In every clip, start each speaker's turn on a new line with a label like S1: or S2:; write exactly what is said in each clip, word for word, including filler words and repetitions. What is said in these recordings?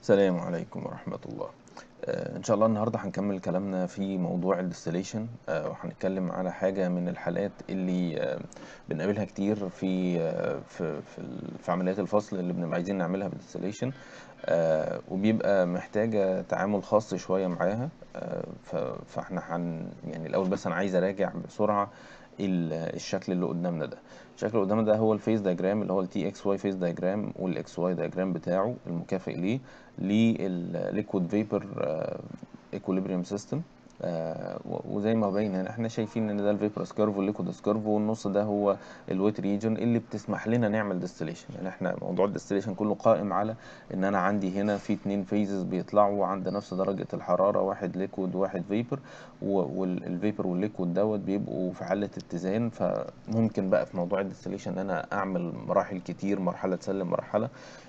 S1: السلام عليكم ورحمة الله. آه، إن شاء الله النهاردة هنكمل كلامنا في موضوع الديستليشن، وهنتكلم على حاجة من الحالات اللي آه، بنقابلها كتير في آه، في في ال- في عمليات الفصل اللي بنبقى عايزين نعملها بالديستليشن، وبيبقى محتاجة تعامل خاص شوية معاها. آه، ف- فاحنا هن يعني الأول بس أنا عايز أراجع بسرعة ال- الشكل اللي قدامنا ده. الشكل اللي قدامنا ده هو الفيز دايجرام اللي هو التي اكس واي فيز دايجرام، والاكس واي دايجرام بتاعه المكافئ ليه للليكويد فيبر ايكوليبريم سيستم. وزي ما باين هنا احنا شايفين ان ده الفيبرس كيرف والليكويد كيرف، والنص ده هو الويت ريجن اللي بتسمح لنا نعمل ديستليشن. يعني احنا موضوع الديستليشن كله قائم على ان انا عندي هنا في اتنين فيزز بيطلعوا عند نفس درجة الحرارة، واحد ليكويد وواحد فيبر، والفيبر والليكويد دوت بيبقوا في حالة اتزان. فممكن بقى في موضوع الديستليشن ان انا اعمل مراحل كتير، مرحلة تسلم مرحلة.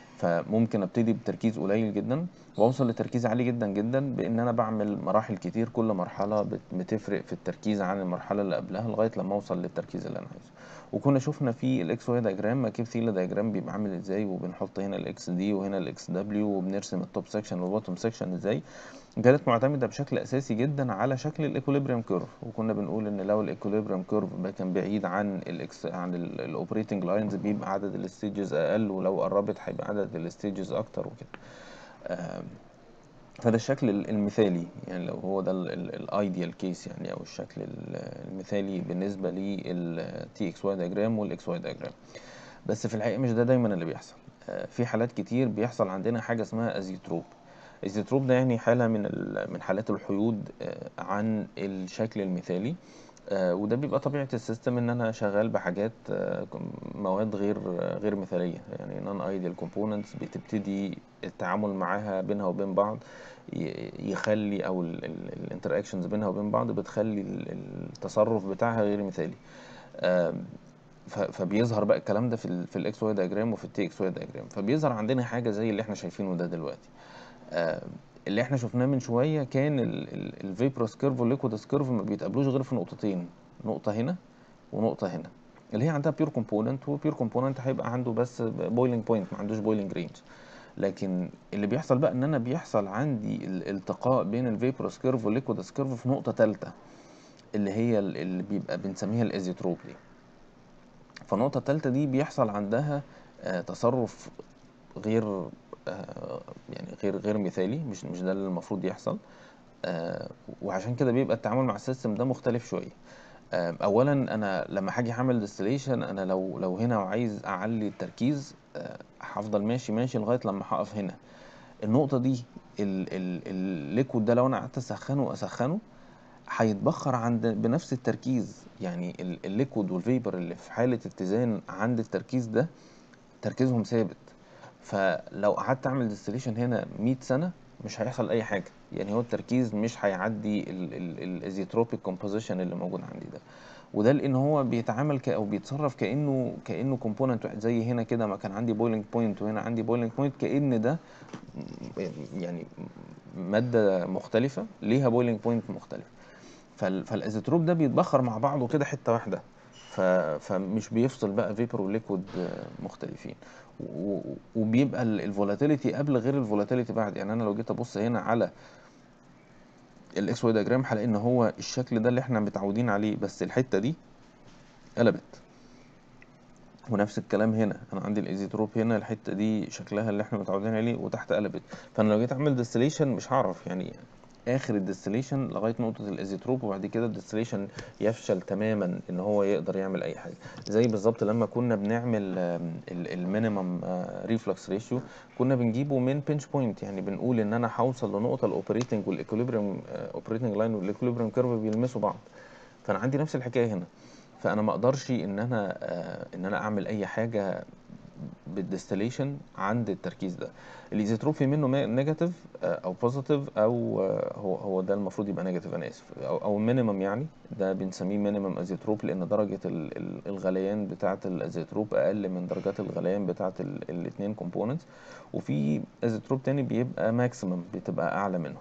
S1: فممكن ابتدي بتركيز قليل جدا واوصل لتركيز عالي جدا جدا بان انا بعمل مراحل كتير، كل مرحله بت- بتفرق في التركيز عن المرحله اللي قبلها لغايه لما اوصل للتركيز اللي انا عايزه. وكنا شفنا في الاكس واي دايجرام كيف ثيلا دايجرام بيبقى عامل ازاي، وبنحط هنا الاكس دي وهنا الاكس دبليو، وبنرسم التوب سكشن والبوتوم سكشن ازاي. كانت معتمده بشكل اساسي جدا على شكل الايكوليبريم كيرف، وكنا بنقول ان لو الايكوليبريم كيرف كان بعيد عن الاكس عن الاوبريتنج لاينز بيبقى عدد الستيجز اقل، ولو قربت هيبقى عدد الستيجز اكتر وكده. آم، فده الشكل ال- المثالي، يعني لو هو ده الايديال كيس يعني، او الشكل ال- المثالي بالنسبه للتي اكس واي دايجرام والاكس واي دايجرام. بس في الحقيقه مش ده دايما اللي بيحصل. آه، في حالات كتير بيحصل عندنا حاجه اسمها ازيتروب. الزيتروب ده يعني حالة من ال- من حالات الحيود آه، عن الشكل المثالي. آه، وده بيبقى طبيعة السيستم ان انا شغال بحاجات آه، مواد غير آه، غير مثالية، يعني non ideal components بتبتدي التعامل معاها بينها وبين بعض ي- يخلي، او الانتراكشنز بينها وبين بعض بتخلي ال- التصرف بتاعها غير مثالي. آم، ف- فبيظهر بقى الكلام ده في ال في الاكس واي دايجرام وفي التي اكس واي دايجرام، فبيظهر عندنا حاجة زي اللي احنا شايفينه ده دلوقتي. آه، اللي احنا شفناه من شويه كان الفيبروس كيرف والليكويدس كيرف ما بيتقابلوش غير في نقطتين، نقطه هنا ونقطه هنا، اللي هي عندها بيور كومبوننت، وبيور كومبوننت هيبقى عنده بس بويلنج بوينت، ما عندوش بويلنج رينج. لكن اللي بيحصل بقى ان انا بيحصل عندي الالتقاء بين الفيبروس كيرف والليكويدس كيرف في نقطه ثالثه، اللي هي ال- اللي بيبقى بنسميها الازيتروب دي. فالنقطه الثالثه دي بيحصل عندها آه، تصرف غير آه، يعني غير غير مثالي، مش مش ده اللي المفروض يحصل. آه، وعشان كده بيبقى التعامل مع السيستم ده مختلف شويه. آه، اولا انا لما هاجي اعمل ديستليشن، انا لو لو هنا وعايز اعلي التركيز، آه، هفضل ماشي ماشي لغايه لما هقف هنا. النقطه دي ال- ال- الليكويد ده لو انا قعدت اسخنه اسخنه هيتبخر عند بنفس التركيز. يعني ال- الليكويد والفيبر اللي في حاله اتزان عند التركيز ده تركيزهم ثابت. فلو قعدت اعمل ديستليشن هنا مية سنه مش هيحصل اي حاجه، يعني هو التركيز مش هيعدي الازيتروبيك كومبوزيشن اللي موجود عندي ده. وده لان هو بيتعامل ك او بيتصرف كانه كانه كومبوننت واحد. زي هنا كده ما كان عندي بويلنج بوينت وهنا عندي بويلنج بوينت، كان ده يعني ماده مختلفه ليها بويلنج بوينت مختلف. فال- فالازوتروب ده بيتبخر مع بعضه كده حته واحده. ف... فمش بيفصل بقى فيبر وليكويد مختلفين. و... وبيبقى الفولاتيليتي قبل غير الفولاتيليتي بعد. يعني انا لو جيت ابص هنا على الاكس واي دياجرام هلاقي ان هو الشكل ده اللي احنا متعودين عليه، بس الحته دي قلبت. ونفس الكلام هنا، انا عندي الايزيتروب هنا الحته دي شكلها اللي احنا متعودين عليه وتحت قلبت. فانا لو جيت اعمل ديستليشن مش هعرف يعني اخر الديستليشن لغايه نقطه الايزيتروب، وبعد كده الديستليشن يفشل تماما ان هو يقدر يعمل اي حاجه. زي بالظبط لما كنا بنعمل المينيمم ريفلكس ريشيو، كنا بنجيبه من بنش بوينت. يعني بنقول ان انا هوصل لنقطه الاوبريتنج والايكوليبريم اوبريتنج لاين والايكوليبريم كيرف بيلمسوا بعض. فانا عندي نفس الحكايه هنا. فانا ما اقدرش ان انا آه، ان انا اعمل اي حاجه بالديستليشن عند التركيز ده. الايزوتروب في منه نيجاتيف او بوزيتيف، او آه، هو هو ده المفروض يبقى نيجاتيف، انا اسف، او او مينيمم. يعني ده بنسميه مينيمم ازيتروب لان درجه ال- ال- الغليان بتاعه الازيتروب اقل من درجات الغليان بتاعه الاثنين كومبوننتس. وفي ازيتروب تاني بيبقى ماكسيمم، بتبقى اعلى منه.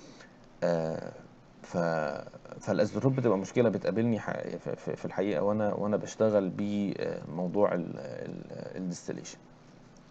S1: آه، ف فالاسدروب بتبقى مشكله بتقابلني ح- في في- في الحقيقه، وانا وانا بشتغل بموضوع الديستليشن.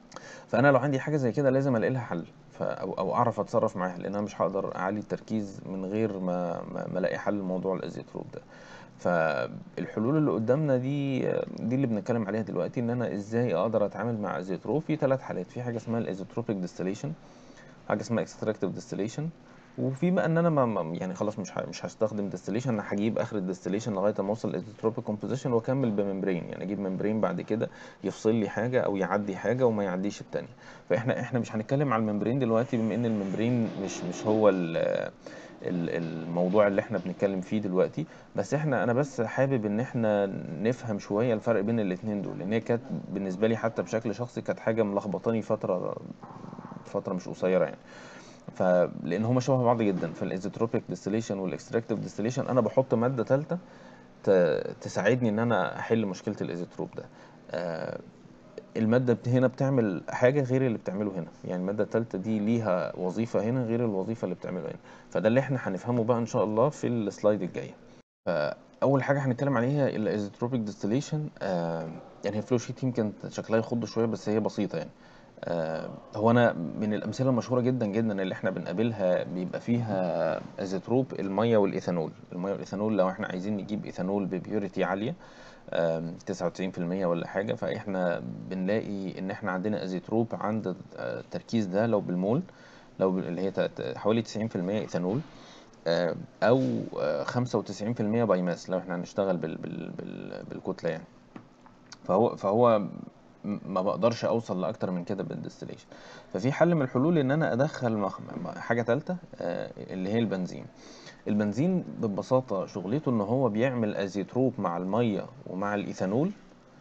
S1: فانا لو عندي حاجه زي كده لازم الاقي لها حل، ف- او او اعرف اتصرف معاها، لان انا مش هقدر اعلي التركيز من غير ما ما ما الاقي حل لموضوع الازيتروب ده. فالحلول اللي قدامنا دي دي اللي بنتكلم عليها دلوقتي، ان انا ازاي اقدر اتعامل مع ازيتروب في ثلاث حالات. في حاجه اسمها الازيتروبيك ديستليشن، حاجه اسمها اكستراكتيف ديستليشن، وفي بقى ان انا ما ما- يعني خلاص مش ه- مش هستخدم ديستليشن، انا هجيب اخر الديستليشن لغايه ما اوصل للايزوتروبيك كومبوزيشن واكمل بممبرين، يعني اجيب ممبرين بعد كده يفصل لي حاجه او يعدي حاجه وما يعديش التانيه. فاحنا احنا مش هنتكلم على الممبرين دلوقتي، بما ان الممبرين مش مش هو ال ال- الموضوع اللي احنا بنتكلم فيه دلوقتي. بس احنا انا بس حابب ان احنا نفهم شويه الفرق بين الاتنين دول، لان هي كانت بالنسبه لي حتى بشكل شخصي كانت حاجه ملخبطاني فتره فتره مش قصيره يعني. فلان هما شبه بعض جدا، في الايزوتروبيك ديستليشن والاكستراكتيف ديستليشن انا بحط ماده ثالثه تساعدني ان انا احل مشكله الايزوتروب ده. آه، الماده بت- هنا بتعمل حاجه غير اللي بتعمله هنا، يعني الماده الثالثه دي ليها وظيفه هنا غير الوظيفه اللي بتعمله هنا. فده اللي احنا هنفهمه بقى ان شاء الله في السلايد الجايه. فاول حاجه هنتكلم عليها الايزوتروبيك ديستليشن. يعني هي فلو شيت يمكن شكلها يخض شويه بس هي بسيطه يعني. آه، هو انا من الامثله المشهوره جدا جدا اللي احنا بنقابلها بيبقى فيها ازيتروب الميه والايثانول. الميه والايثانول لو احنا عايزين نجيب ايثانول ببيوريتي عاليه، آم، تسعة وتسعين في المية ولا حاجه، فاحنا بنلاقي ان احنا عندنا ازيتروب عند آه، التركيز ده لو بالمول، لو بال- اللي هي تلات- حوالي تسعين في المية ايثانول، آه، او آه، خمسة وتسعين في المية باي ماس لو احنا هنشتغل بال بال بال بالكتله يعني. فهو فهو م- ما بقدرش اوصل لاكتر من كده بالديستليشن. ففي حل من الحلول ان انا ادخل مخ- م- حاجه ثالثه اللي هي البنزين. البنزين ببساطه شغلته ان هو بيعمل ازيتروب مع الميه ومع الايثانول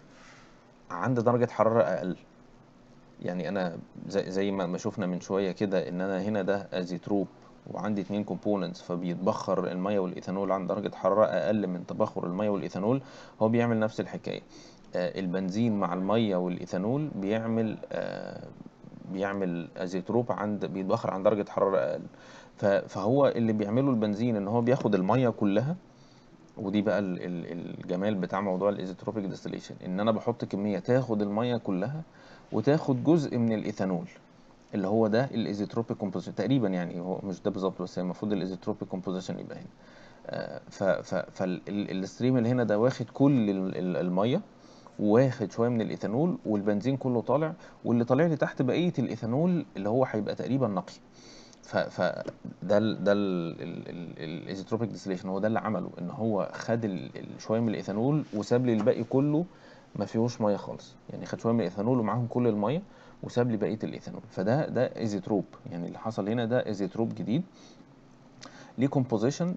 S1: عند درجه حراره اقل. يعني انا زي, زي ما ما شفنا من شويه كده ان انا هنا ده ازيتروب وعندي اتنين كومبوننتس، فبيتبخر الميه والايثانول عند درجه حراره اقل من تبخر الميه والايثانول. هو بيعمل نفس الحكايه. آه، البنزين مع الميه والايثانول بيعمل آه، بيعمل ازيتروب عند بيتبخر عند درجه حراره اقل. ف- فهو اللي بيعمله البنزين ان هو بياخد الميه كلها، ودي بقى ال- ال- الجمال بتاع موضوع الايزوتروبيك ديستليشن، ان انا بحط كميه تاخد الميه كلها وتاخد جزء من الايثانول اللي هو ده الايزوتروبيك كومبوزيشن تقريبا. يعني هو مش ده بالظبط بس هي المفروض الايزوتروبيك كومبوزيشن يبقى هنا. فالستريم اللي هنا ده واخد كل ال- ال- الميه، واخد شويه من الايثانول، والبنزين كله طالع، واللي طالع لي تحت بقيه الايثانول اللي هو هيبقى تقريبا نقي. ف ف ده ال ده الايزوتروبيك ديستليشن هو ده اللي عمله، ان هو خد ال- ال- شويه من الايثانول وساب لي الباقي كله ما فيهوش ميه خالص. يعني خد شويه من الايثانول ومعاهم كل الميه وساب لي بقيه الايثانول. فده ده ايزوتروب، يعني اللي حصل هنا ده ايزوتروب جديد ليه كومبوزيشن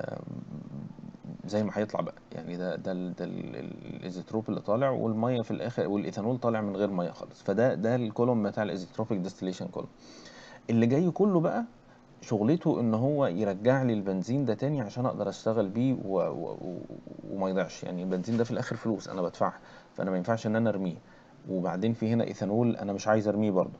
S1: زي ما هيطلع بقى. يعني ده ده ال- ده الايزوتروب اللي طالع، والميه في الاخر والايثانول طالع من غير ميه خالص. فده ده الكولوم بتاع الايزوتروبيك ديستليشن كولوم. اللي جاي كله بقى شغلته ان هو يرجع لي البنزين ده تاني عشان اقدر اشتغل بيه و... و... و... وما يضيعش. يعني البنزين ده في الاخر فلوس انا بدفعها، فانا ما ينفعش ان انا ارميه. وبعدين في هنا ايثانول انا مش عايز ارميه برضه.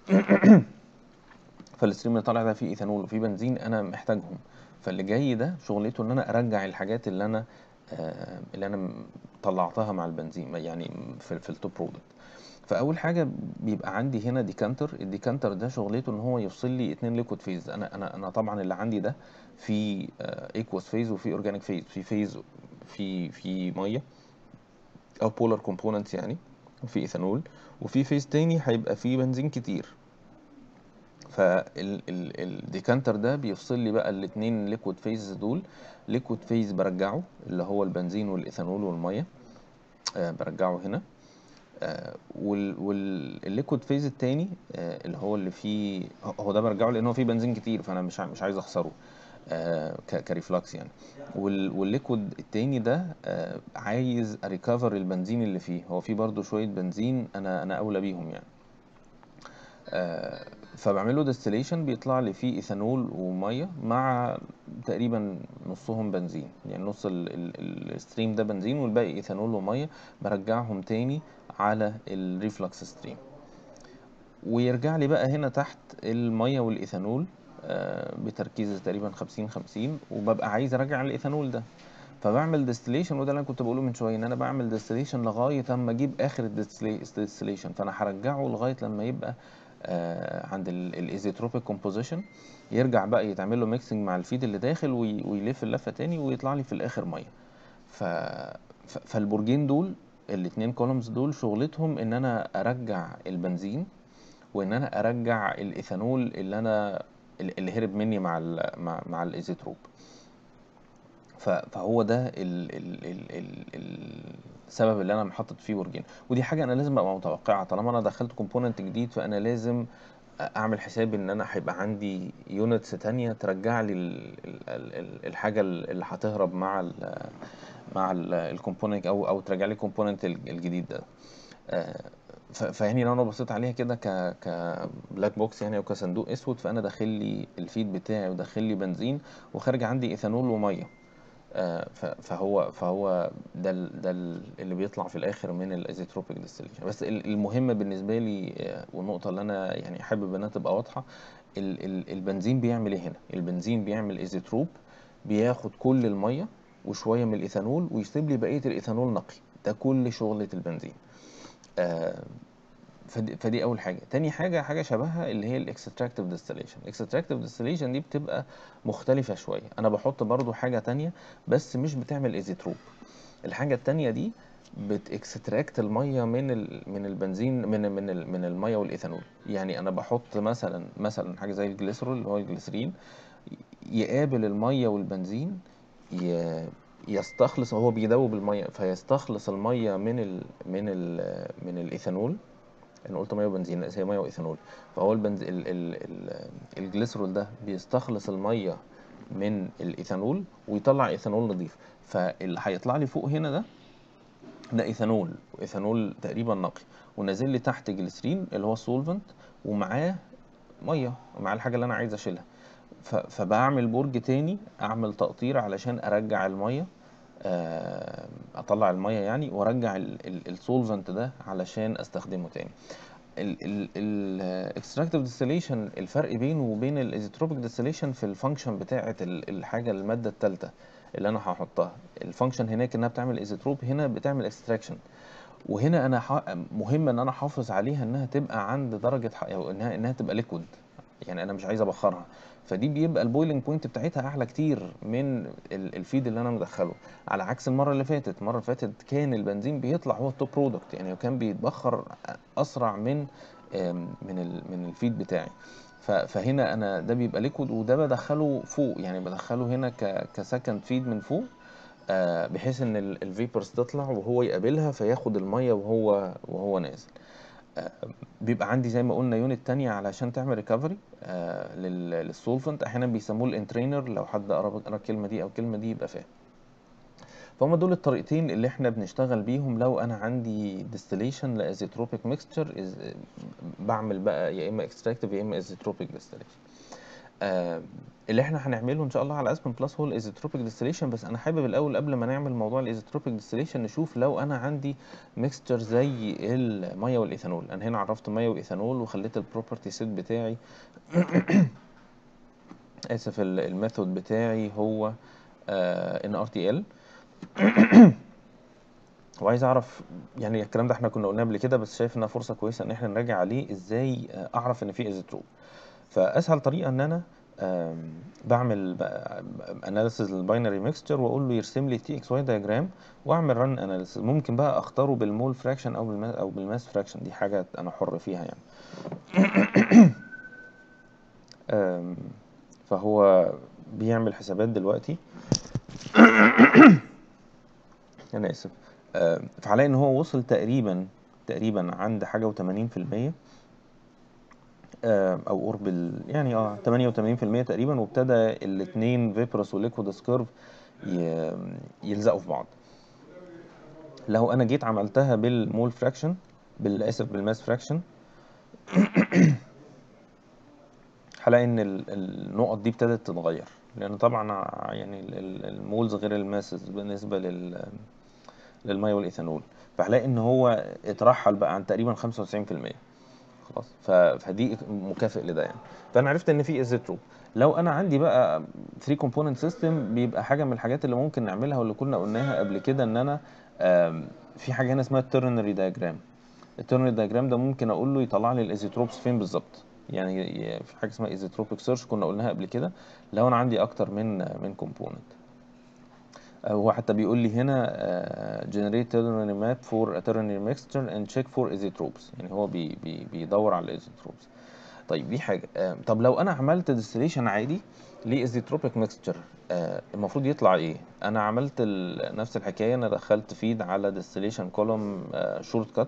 S1: فالستريم اللي طالع ده فيه ايثانول وفيه بنزين انا محتاجهم. فاللي جاي ده شغلته ان انا ارجع الحاجات اللي انا آه، اللي انا م- طلعتها مع البنزين يعني في, في التوب برودكت. فاول حاجه بيبقى عندي هنا ديكانتر. الديكانتر ده شغلته ان هو يفصل لي اتنين ليكويد فيز. انا انا انا طبعا اللي عندي ده في ايكوس فيز وفي اورجانيك فيز. في فيز في في ميه او بولار كومبوننتس يعني، وفي ايثانول، وفي فيز تاني هيبقى فيه بنزين كتير. فالديكانتر ده بيفصل لي بقى الاتنين ليكويد فيز دول. ليكويد فيز برجعه اللي هو البنزين والايثانول والميه، آه برجعه هنا. آه والليكويد فيز التاني آه اللي هو اللي فيه، هو ده برجعه لان هو فيه بنزين كتير فانا مش ع- مش عايز اخسره آه ك- كريفلكس يعني. وال- والليكويد التاني ده آه عايز اريكفر البنزين اللي فيه، هو فيه برضو شويه بنزين انا انا اولى بيهم يعني. آه، فبعمل له ديستليشن بيطلع لي فيه ايثانول وميه مع تقريبا نصهم بنزين. يعني نص ال- ال- الستريم ده بنزين والباقي ايثانول وميه. برجعهم تاني على الريفلكس ستريم، ويرجع لي بقى هنا تحت الميه والايثانول آه، بتركيز تقريبا خمسين خمسين، وببقى عايز ارجع الايثانول ده. فبعمل ديستليشن، وده اللي انا كنت بقوله من شويه، ان انا بعمل ديستليشن لغايه اما اجيب اخر الديستليشن. فانا هرجعه لغايه لما يبقى آه عند الايزوتروبيك كومبوزيشن، يرجع بقى يتعمل له ميكسنج مع الفيد اللي داخل ويلف اللفه تاني ويطلع لي في الاخر ميه. ف فالبرجين دول الاثنين كولومز دول شغلتهم ان انا ارجع البنزين، وان انا ارجع الايثانول اللي انا اللي هرب مني مع ال مع, مع الايزوتروب. فهو ده ال ال ال ال السبب اللي انا محطط فيه برجين. ودي حاجه انا لازم ابقى متوقعها، طالما انا دخلت كومبوننت جديد فانا لازم اعمل حساب ان انا هيبقى عندي يونتس تانية ترجع لي الحاجه اللي هتهرب مع ال مع الكومبوننت، او او ترجع لي الكومبوننت الجديد ده. فيعني لو انا بصيت عليها كده ك كبلاك بوكس يعني، او كصندوق اسود، فانا داخل لي الفيد بتاعي وداخل لي بنزين، وخارج عندي ايثانول وميه. فهو فهو ده ده اللي بيطلع في الاخر من الايزوتروبيك ديستليشن. بس المهم بالنسبه لي، والنقطه اللي انا يعني حابب انها تبقى واضحه، البنزين بيعمل ايه هنا؟ البنزين بيعمل ايزوتروب، بياخد كل الميه وشويه من الايثانول ويسيب لي بقيه الايثانول نقي. ده كل شغله البنزين. فدي, فدي اول حاجه. تاني حاجه حاجه شبهها اللي هي الاكستراكتيف ديستليشن. الاكستراكتيف ديستليشن دي بتبقى مختلفه شويه، انا بحط برضو حاجه تانية بس مش بتعمل ايزوتروب. الحاجه التانية دي بتاكستراكت الميه من ال من البنزين، من من ال من الميه والايثانول. يعني انا بحط مثلا مثلا حاجه زي الجليسرول اللي هو الجليسرين، يقابل الميه والبنزين، يستخلص، هو بيدوب الميه فيستخلص الميه من ال من ال من الايثانول. انا قلت ميه وبنزين، لا هي ميه وايثانول. فهو البنز ال ال ال الجليسرول ده بيستخلص الميه من الايثانول ويطلع ايثانول نظيف. فاللي هيطلع لي فوق هنا ده ده ايثانول، وايثانول تقريبا نقي، ونازل لي تحت جليسرين اللي هو السولفنت، ومعاه ميه، ومعاه الحاجه اللي انا عايز اشيلها. فبعمل برج تاني، اعمل تقطير علشان ارجع الميه، اطلع الميه يعني، وارجع السولفنت ده علشان استخدمه تاني. الاكستراكتيف ديستليشن الفرق بينه وبين الايزوتروبيك ديستليشن في الفانكشن بتاعه الحاجه، الماده الثالثه اللي انا هحطها. الفانكشن هناك انها بتعمل ايزوتروب، هنا بتعمل اكستراكشن. وهنا انا مهم ان انا احافظ عليها انها تبقى عند درجه، او انها انها تبقى ليكويد، يعني انا مش عايز ابخرها. فدي بيبقى البويلنج بوينت بتاعتها اعلى كتير من الفيد اللي انا مدخله، على عكس المره اللي فاتت. المره اللي فاتت كان البنزين بيطلع هو التوب برودكت، يعني كان بيتبخر اسرع من من من الفيد بتاعي. فهنا انا ده بيبقى ليكويد، وده بدخله فوق، يعني بدخله هنا كسكند فيد من فوق، بحيث ان الفيبرز تطلع وهو يقابلها فياخد الميه وهو وهو نازل. بيبقى عندي زي ما قلنا يونت تانية علشان تعمل ريكفري للسولفنت. احيانا بيسموه الانترينر، لو حد قرا الكلمه دي او الكلمه دي يبقى فاهم. فهم دول الطريقتين اللي احنا بنشتغل بيهم لو انا عندي ديستليشن لايزوتروبيك ميكستشر. بعمل بقى يا اما اكستراكتيف يا اما ايزوتروبيك ديستليشن. آه اللي احنا هنعمله ان شاء الله على اسبن بلس هو الايزوتروبيك ديستليشن. بس انا حابب الاول قبل ما نعمل موضوع الايزوتروبيك ديستليشن نشوف لو انا عندي ميكستشر زي الميه والايثانول. انا هنا عرفت ميه وايثانول وخليت البروبرتي سيت بتاعي اسف الميثود بتاعي هو ان ار تي ال. وعايز اعرف يعني الكلام ده احنا كنا قلناه قبل كده، بس شايف انها فرصه كويسه ان احنا نراجع عليه ازاي اعرف ان في ايزوتروب. فاسهل طريقه ان انا بعمل اناليسيز للباينري ميكستشر واقول له يرسم لي تي اكس واي دايجرام واعمل رن اناليسيز. ممكن بقى اختاره بالمول فراكشن او بالماس او بالماس فراكشن، دي حاجه انا حر فيها يعني. فهو بيعمل حسابات دلوقتي. انا اسف. فهلاقي ان هو وصل تقريبا تقريبا عند حاجه وتمانين في المية، او قرب يعني اه تمانية وتمانين في المية تقريبا، وابتدى الاثنين فيبرس وليكويدس كيرف يلزقوا في بعض. لو انا جيت عملتها بالمول فراكشن، بالاسف بالماس فراكشن، هلاقي ان النقط دي ابتدت تتغير، لان طبعا يعني المولز غير الماسز بالنسبه لل للميه والايثانول. فهلاقي ان هو اترحل بقى عن تقريبا خمسة وتسعين في المية. خلاص. ف- فدي مكافئ لده يعني. فانا عرفت ان في ايزوتروب. لو انا عندي بقى ثري كومبوننت سيستم، بيبقى حاجه من الحاجات اللي ممكن نعملها واللي كنا قلناها قبل كده، ان انا آم، في حاجه هنا اسمها الترنري دايجرام. الترنري دايجرام ده ممكن اقول له يطلع لي الايزوتروبس فين بالظبط. يعني ي- في حاجه اسمها ايزوتروبيك سيرش كنا قلناها قبل كده، لو انا عندي اكتر من من كومبوننت. هو حتى بيقول لي هنا آه، generate ternary map for a ternary mixture and check for isotopes. يعني هو بي بي بيدور على الايزوتروبس. طيب دي حاجه. آه، طب لو انا عملت ديستليشن عادي لايزوتروبيك ميكستشر، المفروض يطلع ايه؟ انا عملت ال- نفس الحكايه، انا دخلت فيد على ديستليشن كولوم شورت كات،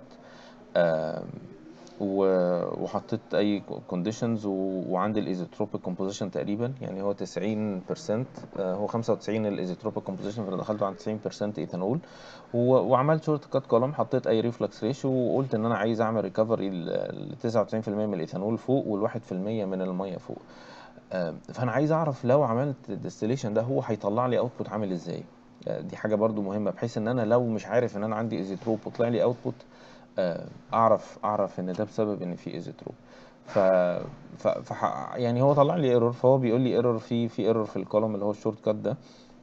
S1: وحطيت اي كونديشنز، وعندي الايزوتروبيك كومبوزيشن تقريبا، يعني هو تسعين بالمية، آه، هو خمسة وتسعين الايزوتروبيك كومبوزيشن، فانا دخلته عند تسعين بالمية ايثانول، و- وعملت شورت كات كولوم، حطيت اي ريفلكس ريشيو، وقلت ان انا عايز اعمل ريكفري ل تسعة وتسعين بالمية من الايثانول فوق والواحد في المية من الميه فوق. آه، فانا عايز اعرف لو عملت الديستليشن ده هو هيطلع لي اوتبوت عامل ازاي. آه، دي حاجه برضو مهمه، بحيث ان انا لو مش عارف ان انا عندي ايزوتروب وطلع لي اوتبوت، آه، اعرف اعرف ان ده بسبب ان في ايزوتروب. ف... ف... ف يعني هو طلع لي ايرور، فهو بيقول لي ايرور في في ايرور في الكولوم اللي هو الشورت كات ده،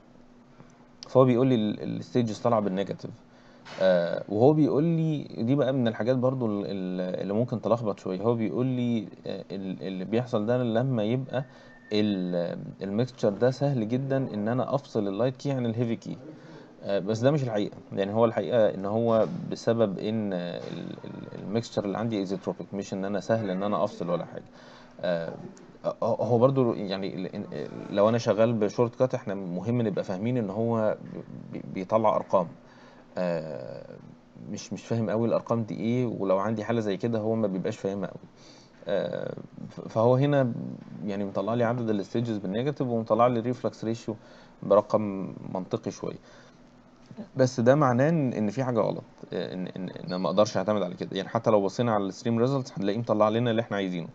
S1: فهو بيقول لي الستيجز طالعه بالنيجاتيف. آه وهو بيقول لي دي بقى من الحاجات برضو ال- ال- اللي ممكن تلخبط شويه. هو بيقول لي آه ال- اللي بيحصل ده لما يبقى الميكستشر ده سهل جدا ان انا افصل اللايت كي عن الهيفي كي. آه، بس ده مش الحقيقة. يعني هو الحقيقة ان هو بسبب ان الميكستشر اللي عندي ايزوتروبيك، مش ان انا سهل ان انا افصل ولا حاجة. آه، هو برضو يعني ال- لو انا شغال بشورت كات، احنا مهم نبقى فاهمين ان هو بي- بيطلع ارقام. آه، مش مش فاهم قوي الارقام دي ايه، ولو عندي حالة زي كده هو ما بيبقاش فاهمها قوي. آه، ف- فهو هنا يعني مطلع لي عدد الستيجز بالنيجاتيف، ومطلع لي الريفلكس ريشيو برقم منطقي شويه. بس ده معناه ان إن في حاجه غلط، ان ان ان أنا ما اقدرش اعتمد على كده. يعني حتى لو بصينا على الستريم ريزلتس هنلاقيه مطلع لنا اللي احنا عايزينه.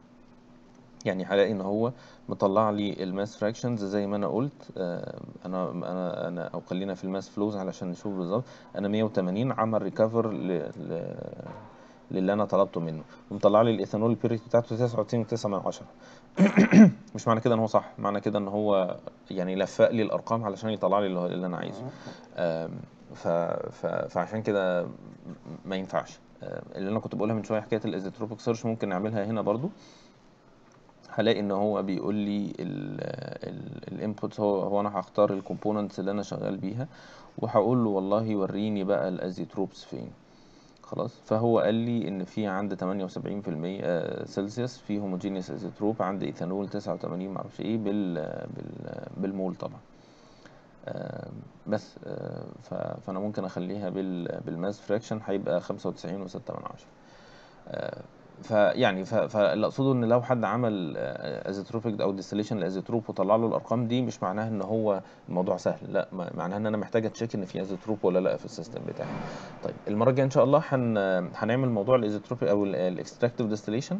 S1: يعني هلاقي ان هو مطلع لي الماس فراكشنز زي ما انا قلت. آه، انا انا انا او خلينا في الماس فلوز علشان نشوف بالظبط. انا مية وتمانين عمل ريكفر ل... ل... للي انا طلبته منه، ومطلع لي الايثانول البيريت بتاعته تسعة وتسعين فاصلة تسعة من عشرة. مش معنى كده ان هو صح، معنى كده ان هو يعني لفق لي الارقام علشان يطلع لي اللي, هو- اللي انا عايزه. آم، ف... ف... فعشان كده ما ينفعش. آم، اللي انا كنت بقولها من شويه حكايه الايزوتروبيك سيرش ممكن نعملها هنا برضو. هلاقي ان هو بيقول لي الانبوت، هو هو انا هختار الكومبوننتس اللي انا شغال بيها، وهقول له والله وريني بقى الايزوتروبس فين. خلاص. فهو قال لي ان في عند تمانية وسبعين بالمية سلسيوس في هوموجينيوس ايزوتروب، عند ايثانول تسعة وتمانين معرفش ايه بال بال بالمول طبعا. آه، بس آه، ف- فانا ممكن اخليها بال بالماس فراكشن، هيبقى خمسة وتسعين وستة من عشرة. آه، فيعني ف- فاللي اقصده ان لو حد عمل ازيتروبيك او ديستليشن لازيتروب وطلع له الارقام دي، مش معناها ان هو الموضوع سهل، لا، ما- معناها ان انا محتاج اتشيك ان في ازيتروب ولا لا في السيستم بتاعي. طيب المره الجايه ان شاء الله هن هنعمل موضوع الازيتروبيك او الاكستراكتيف ديستليشن،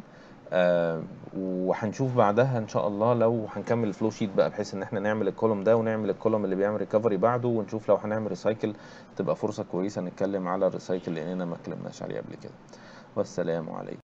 S1: وهنشوف بعدها ان شاء الله لو هنكمل الفلو شيت بقى، بحيث ان احنا نعمل الكولوم ده ونعمل الكولوم اللي بيعمل ريكفري بعده، ونشوف لو هنعمل ريسايكل تبقى فرصه كويسه نتكلم على الريسايكل لاننا ما اتكلمناش عليه قبل كده. والسلام عليكم.